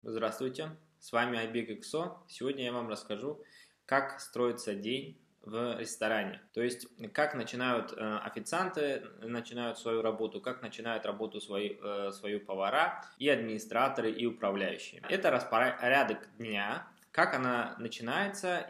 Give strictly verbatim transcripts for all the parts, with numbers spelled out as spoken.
Здравствуйте, с вами Айбек Иксо. Сегодня я вам расскажу, как строится день в ресторане. То есть, как начинают э, официанты начинают свою работу, как начинают работу свои, э, свою повара и администраторы и управляющие. Это распорядок дня, как она начинается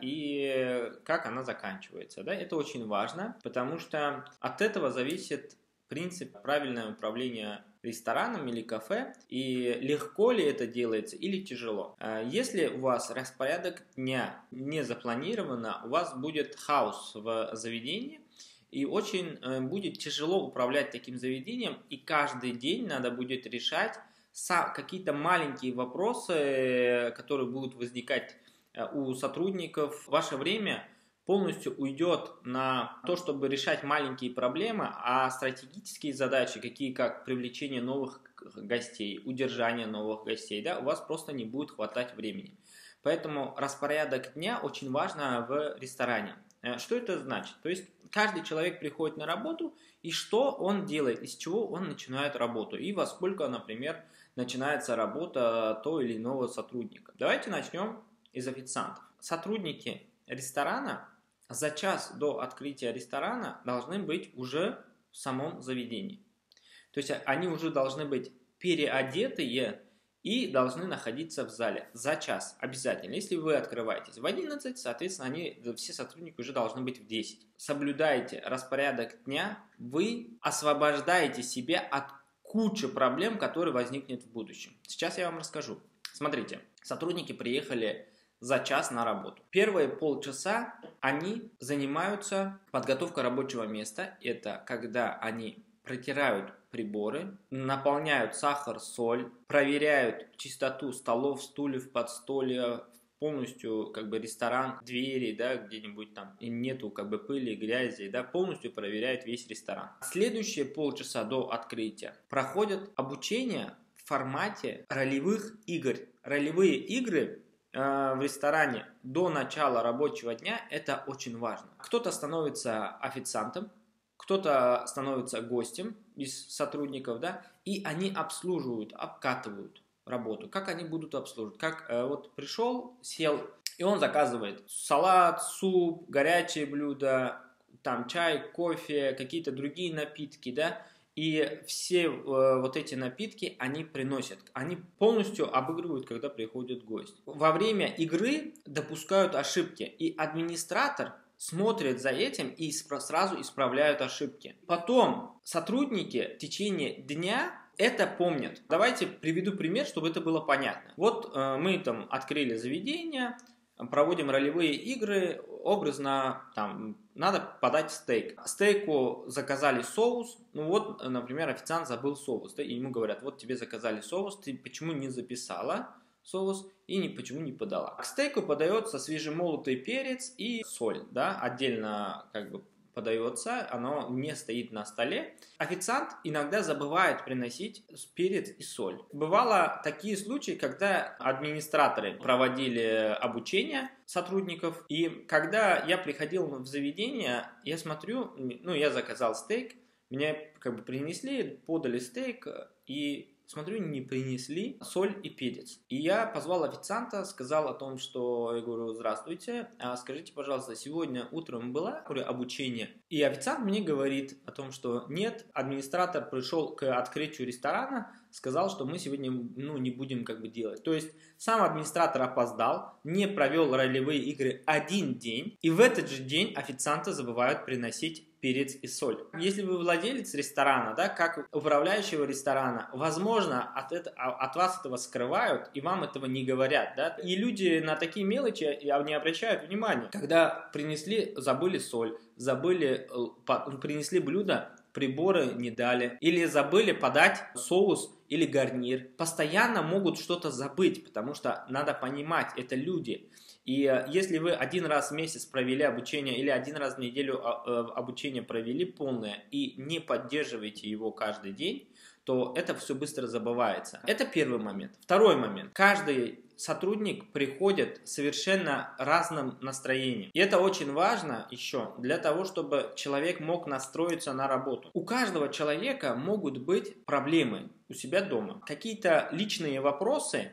и как она заканчивается. Да? Это очень важно, потому что от этого зависит принцип правильного управления рестораном или кафе, и легко ли это делается или тяжело. Если у вас распорядок дня не запланировано, у вас будет хаос в заведении, и очень будет тяжело управлять таким заведением, и каждый день надо будет решать какие-то маленькие вопросы, которые будут возникать у сотрудников. Ваше время полностью уйдет на то, чтобы решать маленькие проблемы, а стратегические задачи, такие как привлечение новых гостей, удержание новых гостей, да, у вас просто не будет хватать времени. Поэтому распорядок дня очень важно в ресторане. Что это значит? То есть каждый человек приходит на работу, и что он делает, из чего он начинает работу, и во сколько, например, начинается работа того или иного сотрудника. Давайте начнем из официантов. Сотрудники ресторана за час до открытия ресторана должны быть уже в самом заведении. То есть они уже должны быть переодетые и должны находиться в зале за час обязательно. Если вы открываетесь в одиннадцать, соответственно, они, все сотрудники уже должны быть в десять. Соблюдайте распорядок дня, вы освобождаете себя от кучи проблем, которые возникнут в будущем. Сейчас я вам расскажу. Смотрите, сотрудники приехали за час на работу. Первые полчаса они занимаются подготовкой рабочего места. Это когда они протирают приборы, наполняют сахар, соль, проверяют чистоту столов, стульев, подстолья, полностью как бы ресторан, двери, да, где-нибудь там и нету как бы пыли, грязи, да, полностью проверяют весь ресторан. Следующие полчаса до открытия проходят обучение в формате ролевых игр. Ролевые игры в ресторане до начала рабочего дня это очень важно. Кто-то становится официантом, кто-то становится гостем из сотрудников, да, и они обслуживают, обкатывают работу. Как они будут обслуживать? Как э, вот пришел, сел, и он заказывает салат, суп, горячие блюда, там чай, кофе, какие-то другие напитки, да. И все э, вот эти напитки они приносят, они полностью обыгрывают, когда приходит гость. Во время игры допускают ошибки, и администратор смотрит за этим и сразу исправляют ошибки. Потом сотрудники в течение дня это помнят. Давайте приведу пример, чтобы это было понятно. Вот э, мы там открыли заведение, проводим ролевые игры, образно там надо подать стейк. Стейку заказали соус, ну вот, например, официант забыл соус, да, и ему говорят, вот тебе заказали соус, ты почему не записала соус и ни, почему не подала. К стейку подается свежемолотый перец и соль, да, отдельно как бы подается, оно не стоит на столе. Официант иногда забывает приносить перец и соль. Бывало такие случаи, когда администраторы проводили обучение сотрудников, и когда я приходил в заведение, я смотрю, ну я заказал стейк, мне как бы принесли, подали стейк, и смотрю, не принесли соль и перец. И я позвал официанта, сказал о том, что, я говорю, здравствуйте, а скажите, пожалуйста, сегодня утром было обучение? И официант мне говорит о том, что нет, администратор пришел к открытию ресторана, сказал, что мы сегодня ну, не будем как бы делать. То есть сам администратор опоздал, не провел ролевые игры один день, и в этот же день официанты забывают приносить перец и соль. Если вы владелец ресторана, да, как управляющего ресторана, возможно, от, это, от вас этого скрывают, и вам этого не говорят, да, и люди на такие мелочи не обращают внимания. Когда принесли, забыли соль, забыли, принесли блюдо, приборы не дали, или забыли подать соус или гарнир. Постоянно могут что-то забыть, потому что надо понимать, это люди. И если вы один раз в месяц провели обучение или один раз в неделю обучение провели полное и не поддерживаете его каждый день, то это все быстро забывается. Это первый момент. Второй момент. Каждый сотрудник приходит совершенно разным настроением. И это очень важно еще для того, чтобы человек мог настроиться на работу. У каждого человека могут быть проблемы у себя дома. Какие-то личные вопросы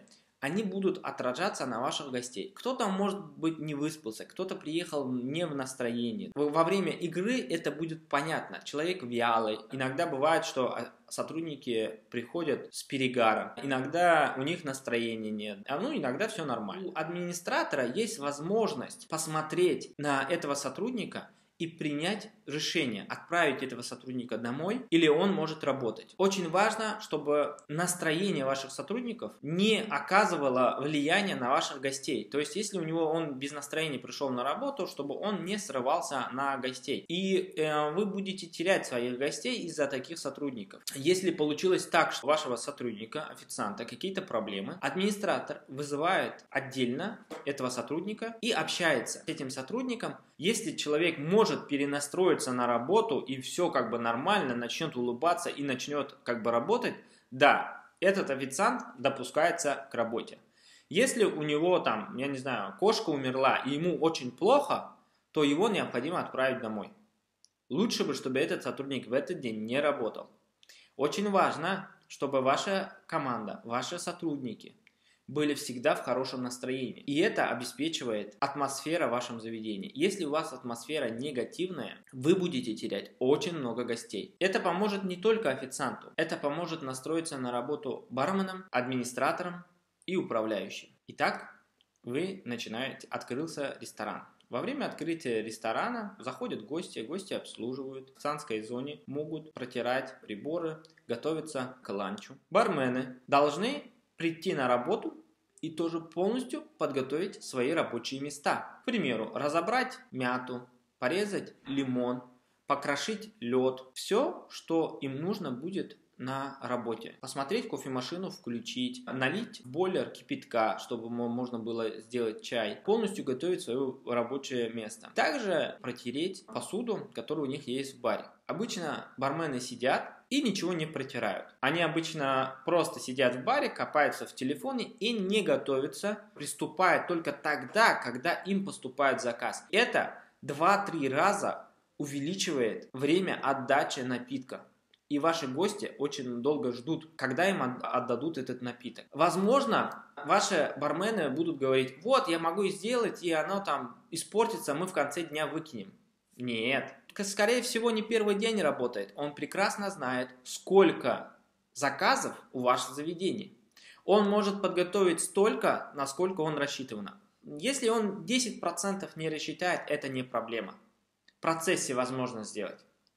они будут отражаться на ваших гостей. Кто-то, может быть, не выспался, кто-то приехал не в настроении. Во время игры это будет понятно. Человек вялый. Иногда бывает, что сотрудники приходят с перегаром. Иногда у них настроения нет. А ну, иногда все нормально. У администратора есть возможность посмотреть на этого сотрудника и принять решение, отправить этого сотрудника домой, или он может работать. Очень важно, чтобы настроение ваших сотрудников не оказывало влияния на ваших гостей. То есть, если у него он без настроения пришел на работу, чтобы он не срывался на гостей. И э, вы будете терять своих гостей из-за таких сотрудников. Если получилось так, что у вашего сотрудника, официанта, какие-то проблемы, администратор вызывает отдельно этого сотрудника и общается с этим сотрудником. Если человек может перенастроиться на работу и все как бы нормально, начнет улыбаться и начнет как бы работать, да, этот официант допускается к работе. Если у него там, я не знаю, кошка умерла и ему очень плохо, то его необходимо отправить домой. Лучше бы, чтобы этот сотрудник в этот день не работал. Очень важно, чтобы ваша команда, ваши сотрудники были всегда в хорошем настроении. И это обеспечивает атмосфера в вашем заведении. Если у вас атмосфера негативная, вы будете терять очень много гостей. Это поможет не только официанту, это поможет настроиться на работу барменом, администратором и управляющим. Итак, вы начинаете, открылся ресторан. Во время открытия ресторана заходят гости, гости обслуживают. В официантской зоне могут протирать приборы, готовиться к ланчу. Бармены должны прийти на работу и тоже полностью подготовить свои рабочие места. К примеру, разобрать мяту, порезать лимон, покрошить лед. Все, что им нужно будет на работе. Посмотреть кофемашину, включить, налить в бойлер кипятка, чтобы можно было сделать чай. Полностью готовить свое рабочее место. Также протереть посуду, которая у них есть в баре. Обычно бармены сидят и ничего не протирают. Они обычно просто сидят в баре, копаются в телефоне и не готовятся, приступают только тогда, когда им поступает заказ. Это два-три раза увеличивает время отдачи напитка. И ваши гости очень долго ждут, когда им отдадут этот напиток. Возможно, ваши бармены будут говорить: вот, я могу сделать, и оно там испортится, мы в конце дня выкинем. Нет. Скорее всего, не первый день работает. Он прекрасно знает, сколько заказов у вашего заведения. Он может подготовить столько, насколько он рассчитыван. Если он десять процентов не рассчитает, это не проблема. В процессе возможно сделать.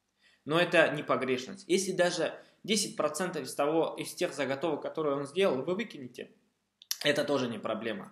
Но это не погрешность. Если даже десять процентов из, того, из тех заготовок, которые он сделал, вы выкинете, это тоже не проблема.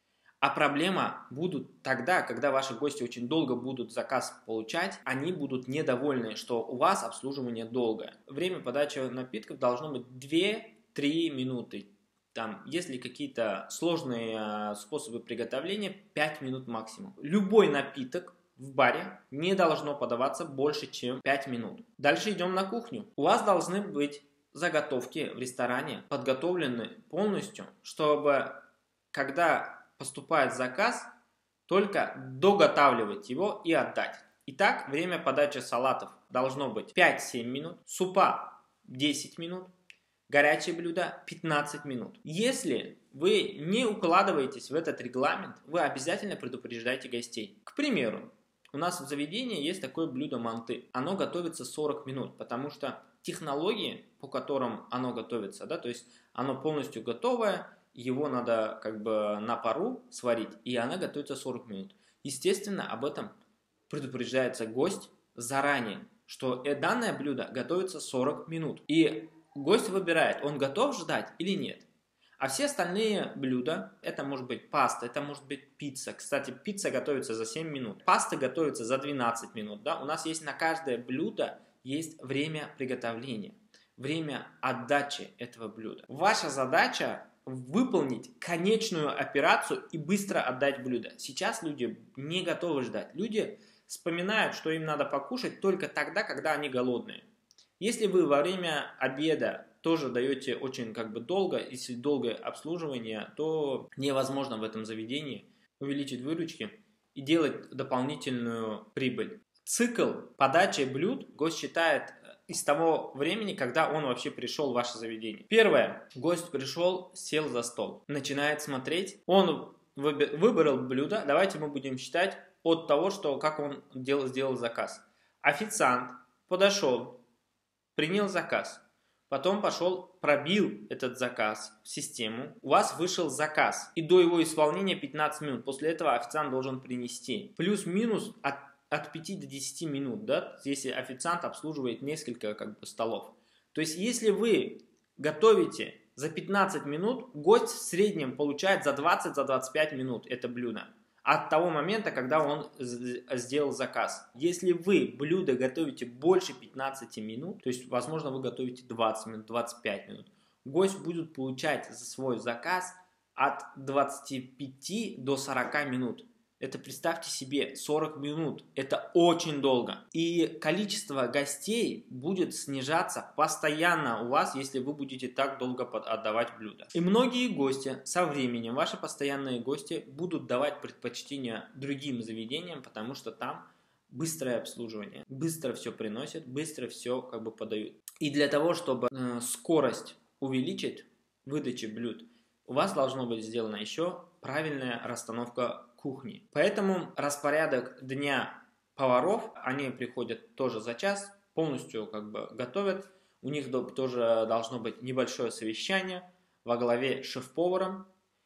А проблема будут тогда, когда ваши гости очень долго будут заказ получать, они будут недовольны, что у вас обслуживание долгое. Время подачи напитков должно быть две-три минуты. Там, если какие-то сложные способы приготовления, пять минут максимум. Любой напиток в баре не должно подаваться больше, чем пять минут. Дальше идем на кухню. У вас должны быть заготовки в ресторане подготовлены полностью, чтобы когда поступает заказ, только доготавливать его и отдать. Итак, время подачи салатов должно быть пять-семь минут, супа десять минут, горячие блюда пятнадцать минут. Если вы не укладываетесь в этот регламент, вы обязательно предупреждайте гостей. К примеру, у нас в заведении есть такое блюдо манты. Оно готовится сорок минут, потому что технологии, по которым оно готовится, да, то есть оно полностью готовое, его надо как бы на пару сварить, и она готовится сорок минут. Естественно, об этом предупреждается гость заранее, что данное блюдо готовится сорок минут. И гость выбирает, он готов ждать или нет. А все остальные блюда, это может быть паста, это может быть пицца. Кстати, пицца готовится за семь минут, паста готовится за двенадцать минут. Да? У нас есть на каждое блюдо есть время приготовления, время отдачи этого блюда. Ваша задача выполнить конечную операцию и быстро отдать блюдо. Сейчас люди не готовы ждать. Люди вспоминают, что им надо покушать только тогда, когда они голодные. Если вы во время обеда тоже даете очень как бы долго, если долгое обслуживание, то невозможно в этом заведении увеличить выручки и делать дополнительную прибыль. Цикл подачи блюд гость считает из того времени, когда он вообще пришел в ваше заведение. Первое. Гость пришел, сел за стол, начинает смотреть. Он выбрал блюдо. Давайте мы будем считать от того, что, как он делал, сделал заказ. Официант подошел, принял заказ. Потом пошел, пробил этот заказ в систему. У вас вышел заказ. И до его исполнения пятнадцать минут. После этого официант должен принести. Плюс-минус от, от пяти до десяти минут, да, если официант обслуживает несколько как бы столов. То есть, если вы готовите за пятнадцать минут, гость в среднем получает за двадцать-двадцать пять минут это блюдо. От того момента, когда он сделал заказ. Если вы блюдо готовите больше пятнадцати минут, то есть, возможно, вы готовите двадцать минут, двадцать пять минут, гость будет получать за свой заказ от двадцати пяти до сорока минут. Это, представьте себе, сорок минут. Это очень долго. И количество гостей будет снижаться постоянно у вас, если вы будете так долго отдавать блюда. И многие гости со временем, ваши постоянные гости, будут давать предпочтение другим заведениям, потому что там быстрое обслуживание. Быстро все приносят, быстро все как бы подают. И для того, чтобы э, скорость увеличить выдачи блюд, у вас должно быть сделана еще правильная расстановка кухни. Поэтому распорядок дня поваров, они приходят тоже за час, полностью как бы готовят. У них тоже должно быть небольшое совещание во главе с шеф-поваром.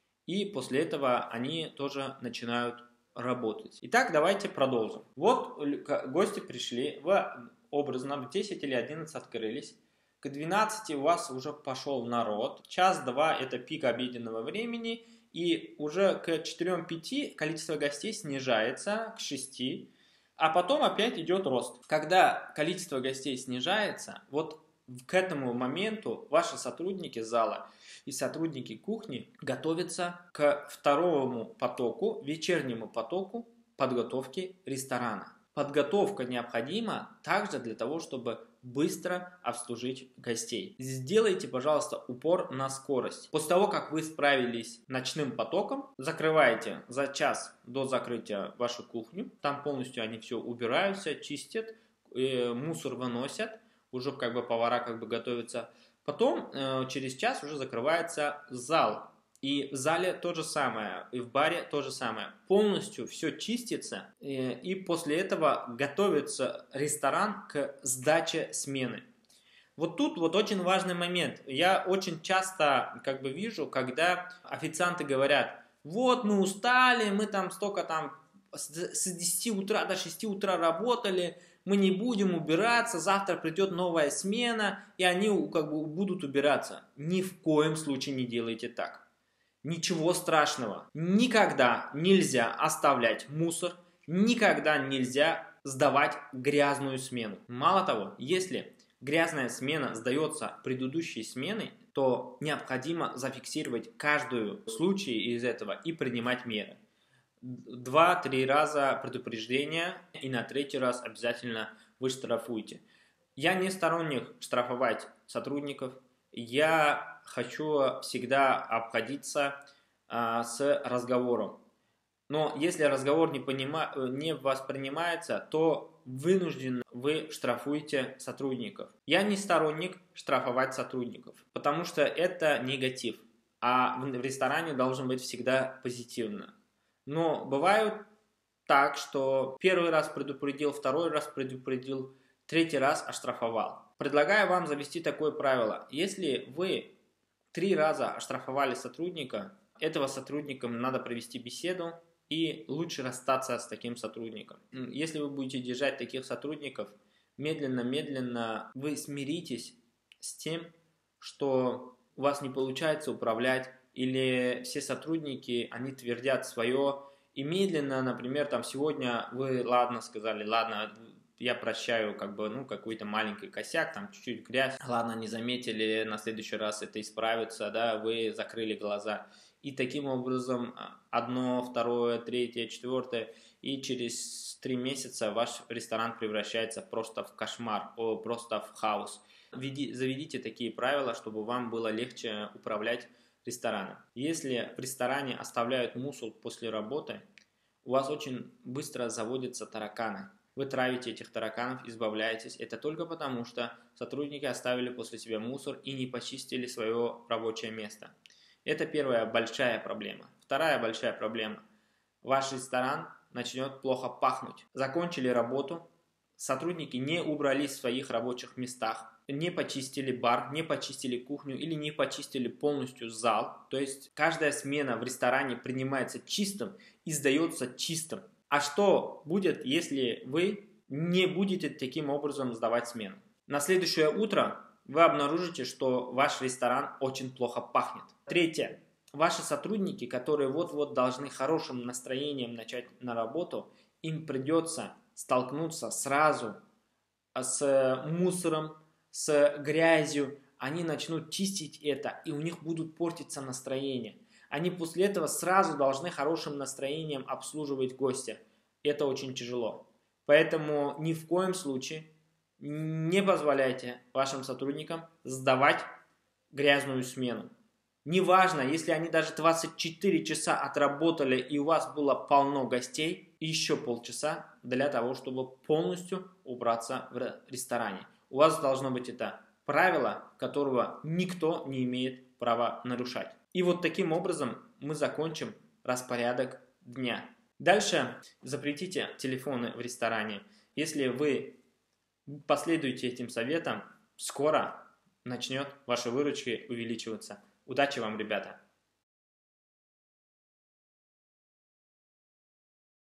И после этого они тоже начинают работать. Итак, давайте продолжим. Вот гости пришли, в образно в десять или одиннадцать открылись. К двенадцати у вас уже пошел народ. Час-два это пик обеденного времени. И уже к четырем-пяти количество гостей снижается, к шести, а потом опять идет рост. Когда количество гостей снижается, вот к этому моменту ваши сотрудники зала и сотрудники кухни готовятся к второму потоку, вечернему потоку подготовки ресторана. Подготовка необходима также для того, чтобы быстро обслужить гостей. Сделайте, пожалуйста, упор на скорость. После того, как вы справились с ночным потоком, закрываете за час до закрытия вашу кухню. Там полностью они все убираются, чистят, э, мусор выносят. Уже как бы повара как бы готовятся. Потом э, через час уже закрывается зал. И в зале то же самое, и в баре то же самое. Полностью все чистится, и, и после этого готовится ресторан к сдаче смены. Вот тут вот очень важный момент. Я очень часто как бы вижу, когда официанты говорят: вот мы устали, мы там столько там с десяти утра до шести утра работали, мы не будем убираться, завтра придет новая смена, и они как бы будут убираться. Ни в коем случае не делайте так. Ничего страшного. Никогда нельзя оставлять мусор, никогда нельзя сдавать грязную смену. Мало того, если грязная смена сдается предыдущей сменой, то необходимо зафиксировать каждый случай из этого и принимать меры. Два-три раза предупреждение, и на третий раз обязательно вы штрафуете. Я не сторонник штрафовать сотрудников. Я хочу всегда обходиться а, с разговором. Но если разговор не, понима... не воспринимается, то вынуждены вы штрафуете сотрудников. Я не сторонник штрафовать сотрудников, потому что это негатив. А в ресторане должен быть всегда позитивно. Но бывает так, что первый раз предупредил, второй раз предупредил, третий раз оштрафовал. Предлагаю вам завести такое правило. Если вы три раза оштрафовали сотрудника, этого сотрудника надо провести беседу и лучше расстаться с таким сотрудником. Если вы будете держать таких сотрудников, медленно-медленно вы смиритесь с тем, что у вас не получается управлять, или все сотрудники, они твердят свое, и медленно, например, там сегодня вы ладно сказали, ладно, я прощаю как бы, ну, какой-то маленький косяк, там чуть-чуть грязь, ладно, не заметили, на следующий раз это исправится, да, вы закрыли глаза. И таким образом одно, второе, третье, четвертое, и через три месяца ваш ресторан превращается просто в кошмар, просто в хаос. Заведите такие правила, чтобы вам было легче управлять рестораном. Если в ресторане оставляют мусор после работы, у вас очень быстро заводятся тараканы. вы травите этих тараканов, избавляетесь. Это только потому, что сотрудники оставили после себя мусор и не почистили свое рабочее место. Это первая большая проблема. Вторая большая проблема. Ваш ресторан начнет плохо пахнуть. Закончили работу, сотрудники не убрались в своих рабочих местах, не почистили бар, не почистили кухню или не почистили полностью зал. То есть каждая смена в ресторане принимается чистым и сдается чистым. А что будет, если вы не будете таким образом сдавать смену? На следующее утро вы обнаружите, что ваш ресторан очень плохо пахнет. Третье. Ваши сотрудники, которые вот-вот должны хорошим настроением начать на работу, им придется столкнуться сразу с мусором, с грязью. Они начнут чистить это, и у них будут портиться настроение. Они после этого сразу должны хорошим настроением обслуживать гостя. Это очень тяжело. Поэтому ни в коем случае не позволяйте вашим сотрудникам сдавать грязную смену. Неважно, если они даже двадцать четыре часа отработали и у вас было полно гостей, еще полчаса для того, чтобы полностью убраться в ресторане. У вас должно быть это правило, которого никто не имеет права нарушать. И вот таким образом мы закончим распорядок дня. Дальше запретите телефоны в ресторане. Если вы последуете этим советам, скоро начнет ваши выручки увеличиваться. Удачи вам, ребята!